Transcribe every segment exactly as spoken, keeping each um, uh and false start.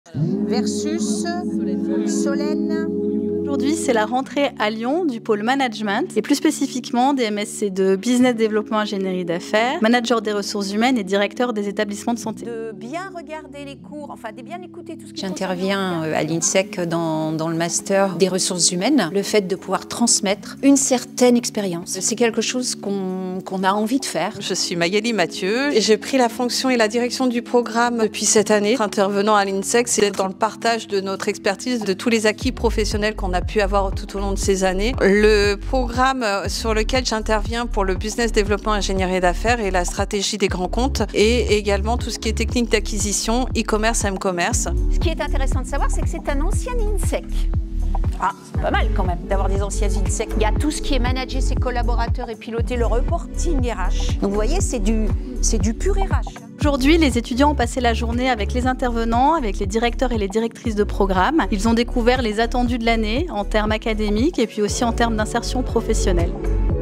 Versus Solène. Aujourd'hui, c'est la rentrée à Lyon du pôle management et plus spécifiquement des M S C de Business Développement Ingénierie d'affaires, manager des ressources humaines et directeur des établissements de santé. De bien regarder les cours, enfin de bien écouter tout ce qui J'interviens à l'INSEC dans, dans le master des ressources humaines. Le fait de pouvoir transmettre une certaine expérience, c'est quelque chose qu'on qu'on a envie de faire. Je suis Magali Mathieu et j'ai pris la fonction et la direction du programme depuis cette année. Intervenant à l'INSEC, c'est d'être dans le partage de notre expertise, de tous les acquis professionnels qu'on a pu avoir tout au long de ces années. Le programme sur lequel j'interviens pour le business développement ingénierie d'affaires et la stratégie des grands comptes et également tout ce qui est technique d'acquisition, e-commerce, m-commerce. Ce qui est intéressant de savoir, c'est que c'est un ancien INSEC. Ah, c'est pas mal quand même d'avoir des anciens INSEC. Il y a tout ce qui est manager ses collaborateurs et piloter le reporting R H. Donc vous voyez, c'est du, c'est du pur R H. Aujourd'hui, les étudiants ont passé la journée avec les intervenants, avec les directeurs et les directrices de programme. Ils ont découvert les attendus de l'année en termes académiques et puis aussi en termes d'insertion professionnelle.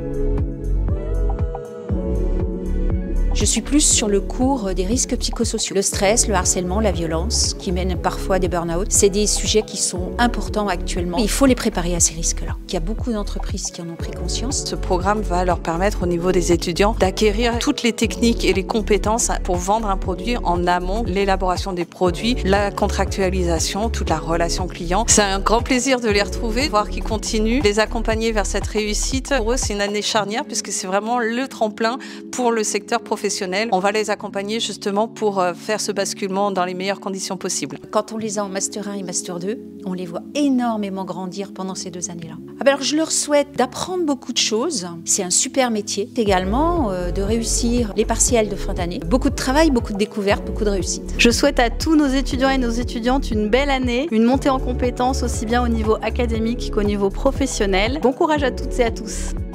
Je suis plus sur le cours des risques psychosociaux. Le stress, le harcèlement, la violence, qui mènent parfois à des burn-out. C'est des sujets qui sont importants actuellement. Il faut les préparer à ces risques-là. Il y a beaucoup d'entreprises qui en ont pris conscience. Ce programme va leur permettre au niveau des étudiants d'acquérir toutes les techniques et les compétences pour vendre un produit en amont, l'élaboration des produits, la contractualisation, toute la relation client. C'est un grand plaisir de les retrouver, voir qu'ils continuent, les accompagner vers cette réussite. Pour eux, c'est une année charnière puisque c'est vraiment le tremplin pour le secteur professionnel. On va les accompagner justement pour faire ce basculement dans les meilleures conditions possibles. Quand on les a en Master un et Master deux, on les voit énormément grandir pendant ces deux années-là. Alors je leur souhaite d'apprendre beaucoup de choses. C'est un super métier. Également euh, de réussir les partiels de fin d'année. Beaucoup de travail, beaucoup de découvertes, beaucoup de réussite. Je souhaite à tous nos étudiants et nos étudiantes une belle année, une montée en compétences aussi bien au niveau académique qu'au niveau professionnel. Bon courage à toutes et à tous.